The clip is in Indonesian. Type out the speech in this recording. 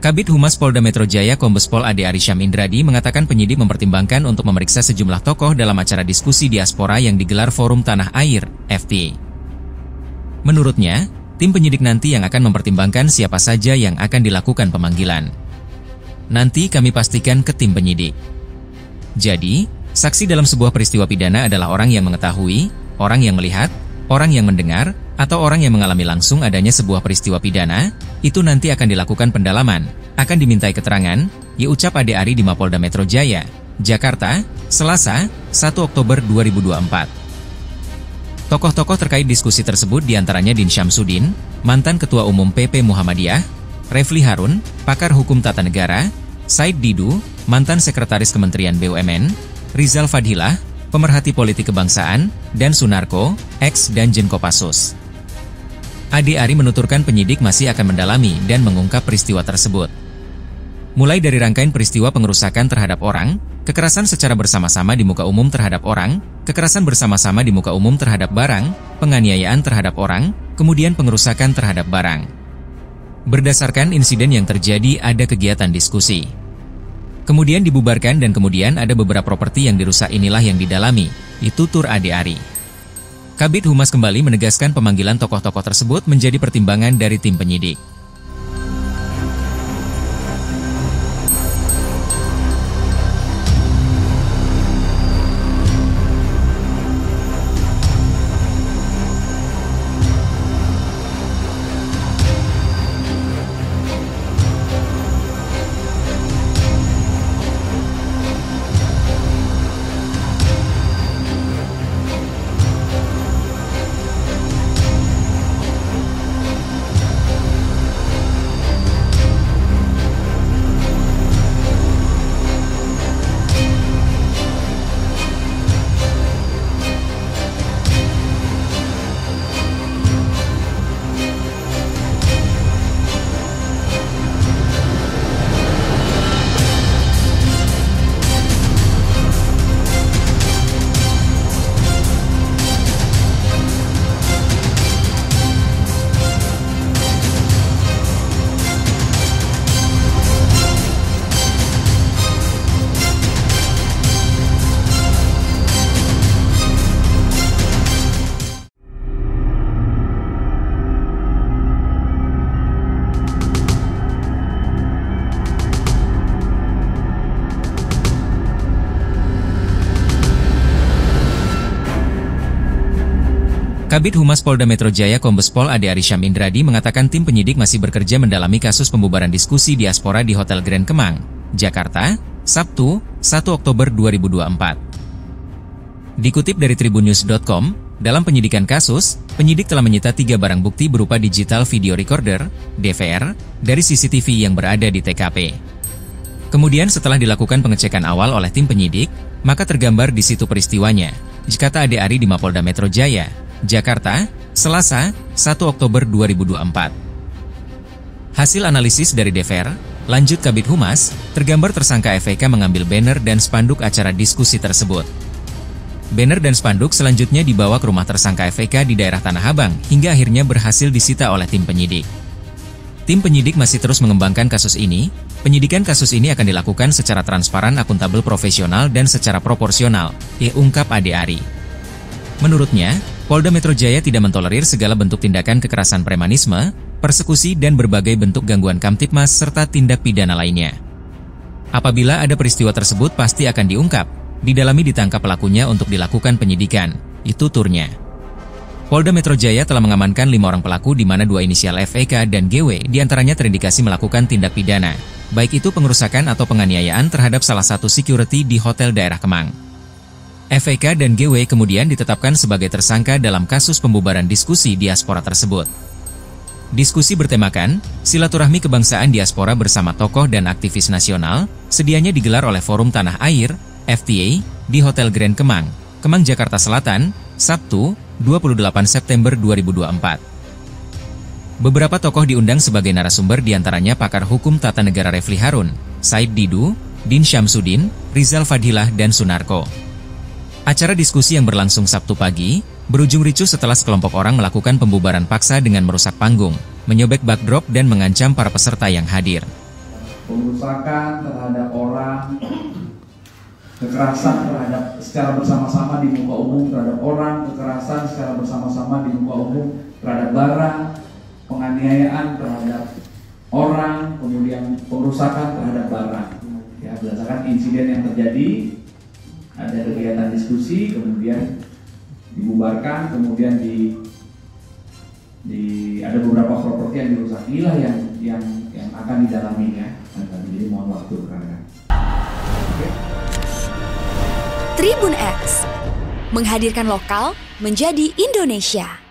Kabid Humas Polda Metro Jaya Kombes Pol Ade Arysyam Indradi mengatakan penyidik mempertimbangkan untuk memeriksa sejumlah tokoh dalam acara diskusi diaspora yang digelar Forum Tanah Air, FTA. Menurutnya, tim penyidik nanti yang akan mempertimbangkan siapa saja yang akan dilakukan pemanggilan. Nanti kami pastikan ke tim penyidik. Jadi, saksi dalam sebuah peristiwa pidana adalah orang yang mengetahui, orang yang melihat, orang yang mendengar, atau orang yang mengalami langsung adanya sebuah peristiwa pidana, itu nanti akan dilakukan pendalaman, akan dimintai keterangan, ucap Ade Ari di Mapolda Metro Jaya, Jakarta, Selasa, 1 Oktober 2024. Tokoh-tokoh terkait diskusi tersebut diantaranya Din Syamsuddin, mantan Ketua Umum PP Muhammadiyah, Refli Harun, pakar hukum tata negara, Said Didu, mantan Sekretaris Kementerian BUMN, Rizal Fadhilah, pemerhati politik kebangsaan, dan Sunarko, ex Danjen Kopassus. Ade Ari menuturkan penyidik masih akan mendalami dan mengungkap peristiwa tersebut. Mulai dari rangkaian peristiwa pengerusakan terhadap orang, kekerasan secara bersama-sama di muka umum terhadap orang, kekerasan bersama-sama di muka umum terhadap barang, penganiayaan terhadap orang, kemudian pengerusakan terhadap barang. Berdasarkan insiden yang terjadi ada kegiatan diskusi. Kemudian dibubarkan dan kemudian ada beberapa properti yang dirusak inilah yang didalami, itu tur Ade Ari. Kabid Humas kembali menegaskan pemanggilan tokoh-tokoh tersebut menjadi pertimbangan dari tim penyidik. Kabid Humas Polda Metro Jaya Kombes Pol Ade Arysyam Indradi mengatakan tim penyidik masih bekerja mendalami kasus pembubaran diskusi diaspora di Hotel Grand Kemang, Jakarta, Sabtu, 1 Oktober 2024. Dikutip dari tribunnews.com, dalam penyidikan kasus, penyidik telah menyita 3 barang bukti berupa digital video recorder, DVR, dari CCTV yang berada di TKP. Kemudian setelah dilakukan pengecekan awal oleh tim penyidik, maka tergambar di situ peristiwanya, kata Ade Ari di Mapolda Metro Jaya, Jakarta, Selasa, 1 Oktober 2024. Hasil analisis dari DVR, lanjut Kabid Humas, tergambar tersangka FEK mengambil banner dan spanduk acara diskusi tersebut. Banner dan spanduk selanjutnya dibawa ke rumah tersangka FEK di daerah Tanah Abang hingga akhirnya berhasil disita oleh tim penyidik. Tim penyidik masih terus mengembangkan kasus ini. Penyidikan kasus ini akan dilakukan secara transparan, akuntabel, profesional, dan secara proporsional, ungkap Ade Ari. Menurutnya, Polda Metro Jaya tidak mentolerir segala bentuk tindakan kekerasan premanisme, persekusi, dan berbagai bentuk gangguan Kamtibmas serta tindak pidana lainnya. Apabila ada peristiwa tersebut pasti akan diungkap, didalami, ditangkap pelakunya untuk dilakukan penyidikan, itu turnya. Polda Metro Jaya telah mengamankan 5 orang pelaku di mana 2 inisial FEK dan GW diantaranya terindikasi melakukan tindak pidana, baik itu pengerusakan atau penganiayaan terhadap salah satu security di Hotel Daerah Kemang. FEK dan GW kemudian ditetapkan sebagai tersangka dalam kasus pembubaran diskusi diaspora tersebut. Diskusi bertemakan, silaturahmi kebangsaan diaspora bersama tokoh dan aktivis nasional, sedianya digelar oleh Forum Tanah Air, FTA, di Hotel Grand Kemang, Kemang, Jakarta Selatan, Sabtu, 28 September 2024. Beberapa tokoh diundang sebagai narasumber diantaranya pakar hukum tata negara Refli Harun, Said Didu, Din Syamsuddin, Rizal Fadhilah, dan Sunarko. Acara diskusi yang berlangsung Sabtu pagi, berujung ricuh setelah sekelompok orang melakukan pembubaran paksa dengan merusak panggung, menyobek backdrop dan mengancam para peserta yang hadir. pengerusakan terhadap orang, kekerasan terhadap secara bersama-sama di muka umum terhadap orang, kekerasan secara bersama-sama di muka umum terhadap barang, penganiayaan terhadap orang, kemudian pengerusakan terhadap barang. Ya, berdasarkan insiden yang terjadi, ada kegiatan diskusi, kemudian dibubarkan, kemudian ada beberapa properti yang dirusak. Inilah yang akan didalami ya. Jadi mohon waktu rekan-rekan. Tribun X menghadirkan lokal menjadi Indonesia.